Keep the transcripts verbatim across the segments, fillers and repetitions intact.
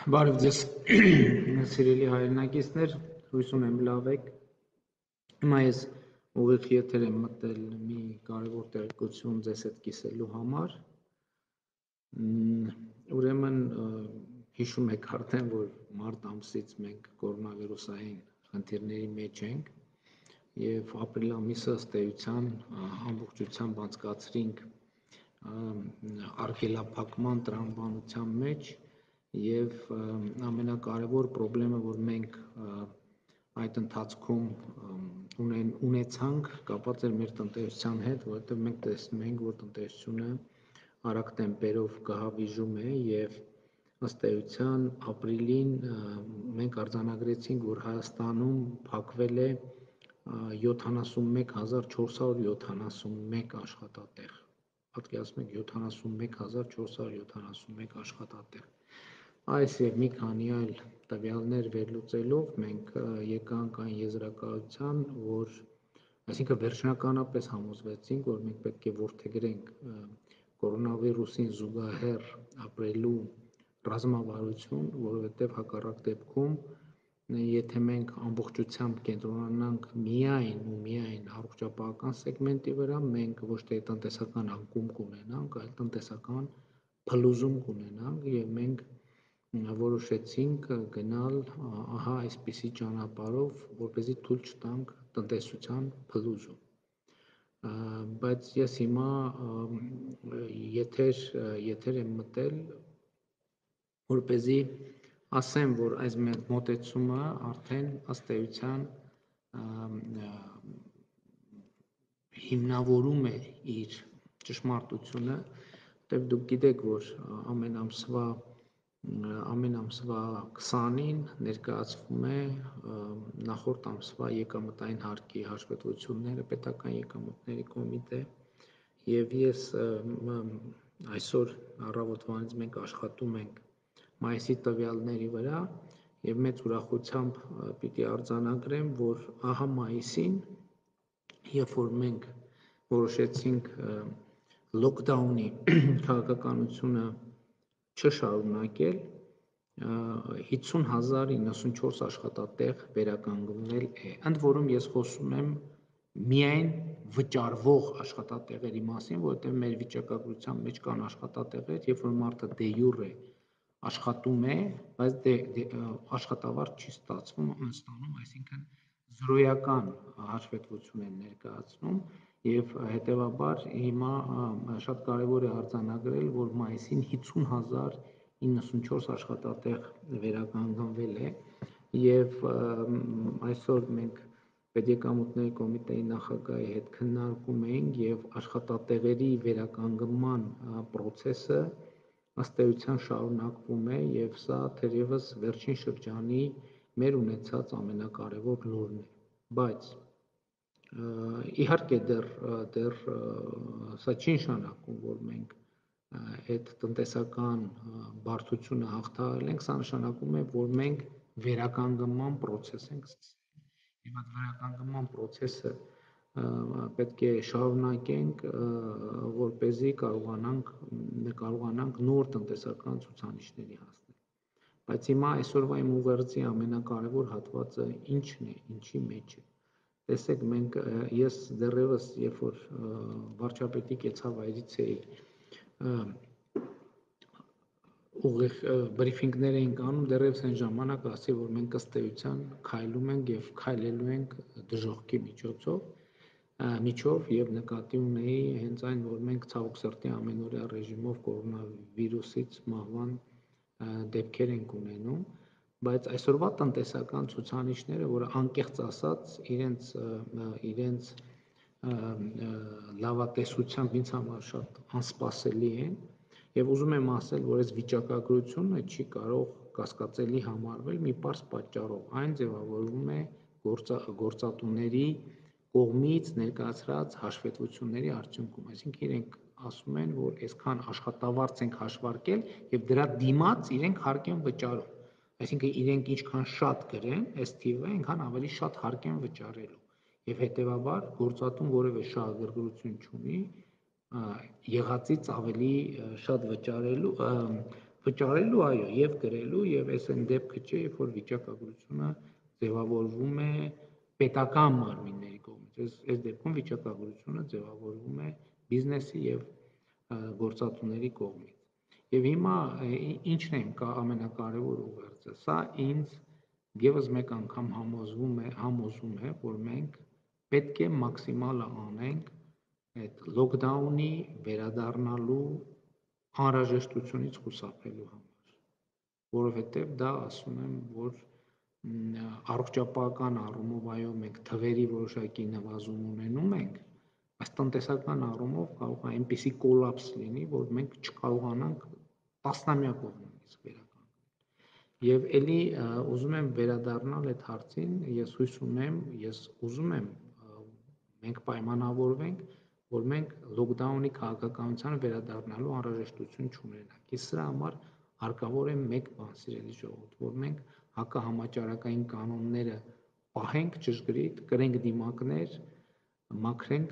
Բարև ձեզ, սիրելի հայրենակիցներ, հույս ունեմ լավ եք։ Հիմա ես ուղիղ եթեր եմ մտել մի կարևոր տեղեկություն ձեզ հետ կիսելու համար։ Ուրեմն հիշում եք արդեն, որ մարտ ամսից մենք կորոնավիրուսային խնդիրների մեջ ենք եւ ապրիլ ամիսը ըստ էության ամբողջությամբ անցկացրինք արգելափակման տրամաբանության մեջ եւ ամենակարևոր խնդիրը, որ մենք այդ ընթացքում ունեն ունեցանք, կապված էր մեր տնտեսության հետ, որովհետեւ մենք տեսնում ենք, որ տնտեսությունը արագ տեմպերով գահավիժում է եւ ըստ էության ապրիլին մենք արձանագրեցինք, որ Հայաստանում փակվել է յոթանասունմեկ հազար չորս հարյուր յոթանասունմեկ աշխատատեղ։ Պատկերացնում եք յոթանասունմեկ հազար չորս հարյուր յոթանասունմեկ աշխատատեղ։ Այս եւ մի քանի այլ տվյալներ վերլուծելով մենք եկանք այն եզրակացության, որ այսինքն վերջնականապես համոզվեցինք, որ մենք պետք է որդեգրենք կորոնավիրուսին զուգահեռ ապրելու ռազմավարություն, որովհետեւ հակառակ դեպքում եթե մենք ամբողջությամբ կենտրոնանանք միայն ու միայն առողջապահական սեգմենտի վրա, մենք ոչ թե տնտեսական անկում կունենանք, այլ տնտեսական փլուզում կունենանք եւ մենք որոշեցինք գնալ ահա այսպիսի ճանապարհով, որպեսզի թույլ չտանք տնտեսության փլուզում։ Բայց ես հիմա եթեր եթեր եմ մտել, որպեսզի ասեմ, որ այս մոտեցումը արդեն ըստ էության հիմնավորում է իր ճշմարտությունը, որտեղ դուք գիտեք, որ ամեն ամսվա ամեն ամսվա քսանին ներկայացվում է նախորդ ամսվա եկամտային հարկի հաշվետվությունները պետական եկամուտների կոմիտե եւ ես այսօր առավոտվանից մենք աշխատում ենք մայիսի տվյալների վրա եւ մեծ ուրախությամբ պիտի արձանագրեմ, որ ահա մայիսին, երբ որ մենք որոշեցինք լոկդաունի քաղաքականությունը չշարունակել, հիսուն հազար իննսունչորս աշխատատեղ վերականգնվել է։ Ընդ որում ես խոսում եմ միայն վճարվող աշխատատեղերի մասին, որովհետեւ մեր վիճակագրության մեջ կան աշխատատեղեր, երբ որ մարդը դե յուրե աշխատում է, բայց աշխատավարձ չի ստացվում, ստանում, այսինքն զրոյական հաշվետվություն են ներկայացնում եւ հետեւաբար հիմա շատ կարեւոր է արձանագրել, որ մայիսին հիսուն հազար իննսունչորս աշխատատեղ վերականգնվել է եւ այսօր մենք պետեկամուտների կոմիտեի նախագահի հետ քննարկում էինք եւ աշխատատեղերի վերականգնման process-ը ըստ էության շարունակվում է եւ սա թերևս վերջին շրջանի մեր ունեցած ամենակարևոր լուրն է, բայց իհարկե դեռ դեռ սա չի նշանակում, որ մենք այդ տնտեսական բարդությունը հաղթահարել ենք, սա նշանակում է, որ մենք վերականգնման process ենք սկսել եւ այդ վերականգնման process-ը պետք է շարունակենք, որպեսզի կարողանանք կարողանանք նոր տնտեսական ցուցանիշների հասնել։ Բայց հիմա այսօրվա իմ ուղերձի ամենակարևոր հատվածը ինչն է, ինչի մեջ է։ Տեսեք, մենք ես դեռևս երբ որ վարչապետի կեցավայրից էի ուղիղ բրիֆինգներ էինք անում, դեռևս այն ժամանակ ասի, որ մենք ըստ էության քայլում ենք եւ քայլելու ենք դժոխքի միջոցով միջով եւ նկատի ունեի հենց այն, որ մենք ցավոք սրտի ամենօրյա ռեժիմով կորոնավիրուսից մահվան դեպքեր ենք ունենում, բայց այսօրվա տնտեսական ցուցանիշները, որ անկեղծ ասած իրենց իրենց լավատեսությամբ ինձ համար շատ անսպասելի են եւ ուզում եմ ասել, որ այս վիճակագրությունը չի կարող կասկածելի համարվել մի պարզ պատճառով, այն ձևավորվում է գործատուների կողմից ներկայացրած հաշվետվությունների արդյունքում, այսինքն իրենք ասում են, որ այսքան աշխատավարձ ենք հաշվարկել եւ դրա դիմաց իրենք հարկ են վճարում, այսինքն իրենք ինչքան շատ գրեն, այս թիվը այնքան ավելի շատ հարկ են վճարելու եւ հետեւաբար գործատուն որևէ շահագրգռություն չունի եղածից ավելի շատ վճարելու վճարելու, այո, եւ գրելու, եւ այս այն դեպքը չէ, երբ որ վիճակագրությունը ձևավորվում է պետական մարմինների կողմից։ Այս այս դեպքում վիճակագրությունը ձևավորվում է բիզնեսի եւ գործատուների կողմից։ Եվ հիմա ինչն է իմ ամենակարևոր ուղերձը։ Սա ինձ եւս մեկ անգամ համոզվում է, համոզում է, որ մենք պետք է մաքսիմալը անենք այդ լոկդաունի վերադառնալու անհրաժեշտությունից խուսափելու համար, որովհետև դա ասում եմ, որ առողջապահական առումով այո մենք թվերի որոշակի նվազում ունենում ենք, բայց տնտեսական առումով կարող է այնպիսի կոլապս լինի, որ մենք չկարողանանք տասնամյակով նույնիսկ վերականգնել։ Եվ ելի ուզում եմ վերադառնալ այդ հարցին, ես հույս ունեմ, ես ուզում եմ մենք պայմանավորվենք, որ մենք լոկդաունի քաղաքականությանը վերադառնալու անհրաժեշտություն չունենանք։ Իսկ սրա համար հարկավոր է մեկ բան, սիրելի ժողովուրդ, որ մենք հակահամաճարակային կանոնները պահենք ճշգրիտ, կրենք դիմակներ, մաքրենք,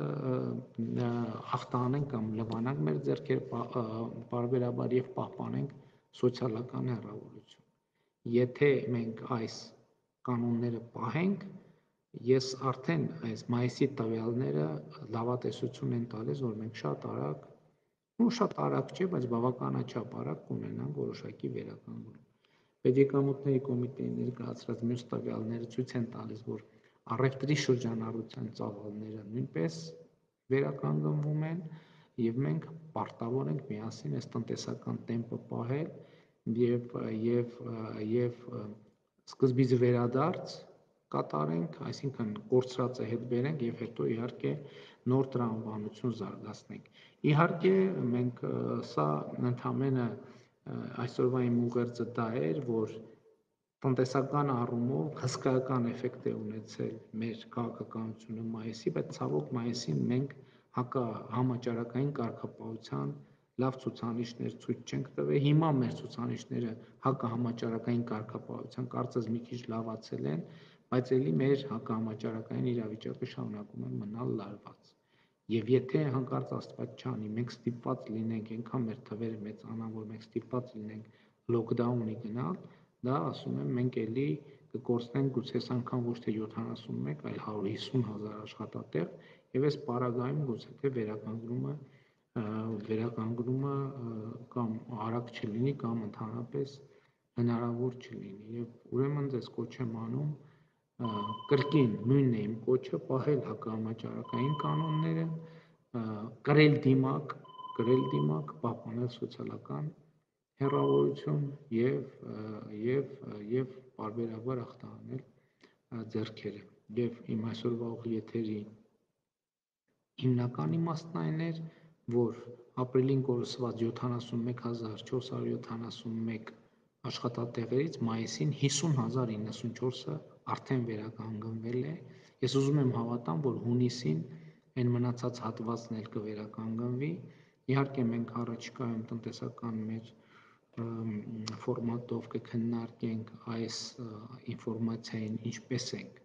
ախտանենք կամ լվանանք մեր ձեռքերը պարբերաբար եւ պահպանենք սոցիալական հեռավորություն։ Եթե մենք այս կանոնները պահենք, ես արդեն այս մայիսի տվյալները լավատեսություն են տալիս, որ մենք շատ արագ, ու շատ արագ չէ, բայց բավականաչափ արագ կունենանք որոշակի վերականգնում։ Պետեկամուտների կոմիտեի ներկայացրած մյուս տվյալները ցույց են տալիս, որ առևտրի շրջանառության ծավալները նույնպես վերականգնվում են, եւ մենք պարտավոր ենք միասին այս տնտեսական տեմպը պահել եւ եւ եւ սկզբից վերադարձ կատարենք, այսինքն կորցրածը հետ բերենք եւ հետո իհարկե նոր տրամաբանություն զարգացնենք։ Իհարկե մենք սա ընդհանրապես այսօրվա իմ ուղերձը դա էր, որ տնտեսական առումով հսկայական էֆեկտ է ունեցել մեր քաղաքականությունը մայիսի, բայց ցավոք մայիսին մենք հակահամաճարակային կարգապահության լավ ցուցանիշներ ցույց չենք տվել։ Հիմա մեր ցուցանիշները հակահամաճարակային կարգապահության կարծես մի քիչ լավացել են, բայց ելի մեր հակահամաճարակային իրավիճակը շարունակում է մնալ լարված։ Եվ եթե հանկարծ Աստված չանի, մենք ստիպված լինենք, այնքան մեր թվերը մեծանան, որ մենք ստիպված լինենք լոկդաունի գնալ, դա ասում եմ մենք ելի կկորցնենք գուցե այս անգամ ոչ թե յոթանասունմեկ, այլ հարյուր հիսուն հազար աշխատատեղ, եւ այս պարագայում գուցե թե վերականգնումը վերականգնումը կամ արագ չլինի կամ ընդհանրապես հնարավոր չլինի։ Եվ ուրեմն ձեզ կոչ եմ անում կրկին նույնն է իմ կոչը, պահել հակահամաճարակային կանոնները, կրել դիմակ, կրել դիմակ, պահպանել սոցիալական հեռավորություն եւ եւ եւ պարբերաբար ախտահանել ձեռքերը։ Եվ իմ այսօրվա եթերի հիմնական իմաստն այն էր, որ ապրիլին կորսված յոթանասունմեկ հազար չորս հարյուր յոթանասունմեկ աշխատատեղերից մայիսին հիսուն հազար իննսունչորսը արդեն վերականգնվել է։ Ես ուզում եմ հավատամ, որ հունիսին այն մնացած հատվածն էլ կվերականգնվի։ Իհարկե մենք առաջիկայում տնտեսական մեր ֆորմատով կքննարկենք այս ինֆորմացիային ինչպես ենք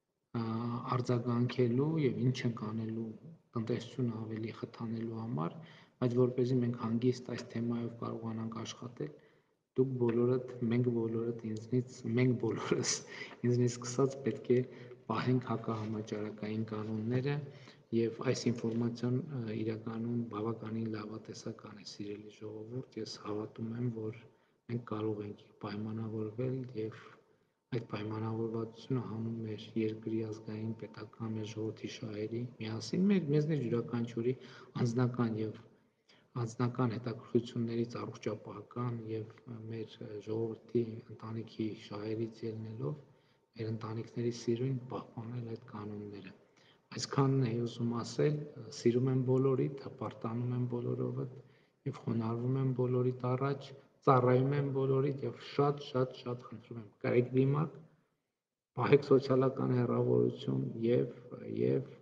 արձագանքելու եւ ինչ ենք անելու տնտեսությունը ավելի խթանելու համար, բայց որպեսզի մենք հանգիստ այս թեմայով կարողանանք աշխատել, դուք բոլորդ, մենք բոլորդ ինձնից, մենք բոլորս ինձնից սկսած պետք է պահենք հակահամաճարակային կանոնները եւ այս ինֆորմացիան իրականում բավականին լավատեսական է, սիրելի ժողովուրդ, ես հավատում եմ, որ մենք կարող ենք պայմանավորվել եւ այդ պայմանավորվածությունը հանում մեր երկրի ազգային պետական մեր ժողովրդի շահերի միասին մեր մեզնից յուրաքանչյուրի անձնական եւ անձնական հետաքրքրություններից առողջապահական եւ մեր ժողովրդի ընտանիքի շահերից ելնելով մեր ընտանիքների սիրուն պահպանել այդ կանոնները։ Այսքանն էի ուզում ասել, սիրում եմ բոլորիդ, հպարտանում եմ բոլորովդ եւ խոնարհվում եմ բոլորիդ առաջ, ծառայում եմ բոլորիդ եւ շատ շատ շատ խնդրում եմ կրեք դիմակ, պահեք սոցիալական հեռավորություն եւ եւ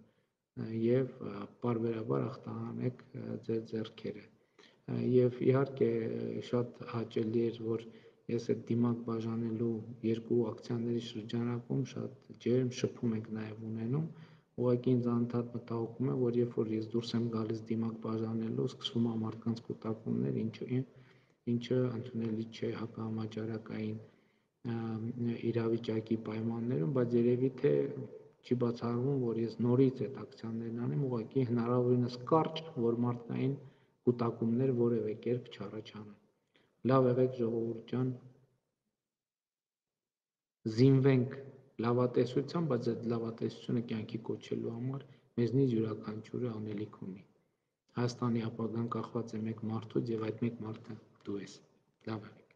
եւ պարբերաբար ախտահանեք ձեր ձեռքերը։ Եվ իհարկե շատ հաճելի էր, որ ես այդ դիմակ բաժանելու երկու ակցիաների շրջանակում շատ ջերմ շփում ենք նաեւ ունենում, ուղղակի ինձ անդադ մտահոգում է, որ երբ որ ես դուրս եմ գալիս դիմակ բաժանելու, սկսվում է մարդկանց կուտակումներ, ինչու ինչը ընդունելի չէ հակահամաճարակային իրավիճակի պայմաններում, բայց երևի թե չի բացառվում, որ ես նորից այդ ակցիաներն անեմ, ուղղակի հնարավորինս կարճ, որ մարդկային կուտակումներ որևէ կերպ չառաջանան։ Լավ եղեք ժողովուրդ ջան, զինվենք լավատեսությամբ, բայց այդ լավատեսությունը կյանքի կոչելու համար մեզնից յուրաքանչյուրը անելիք ունի։ Հայաստանի ապագան կախված է մեկ մարդուց, եւ այդ մեկ մարդը դու ես։ Լավ եղեք։